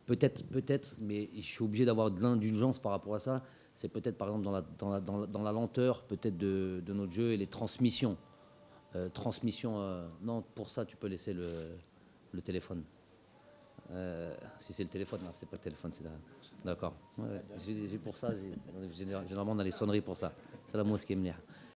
peut-être, mais je suis obligé d'avoir de l'indulgence par rapport à ça. C'est peut-être, par exemple, dans la lenteur peut-être de notre jeu et les transmissions. Non, pour ça, tu peux laisser le téléphone. Si c'est le téléphone, non, c'est pas le téléphone, c'est d'accord. Ouais, pour ça, généralement, on a les sonneries pour ça. C'est la mosquée.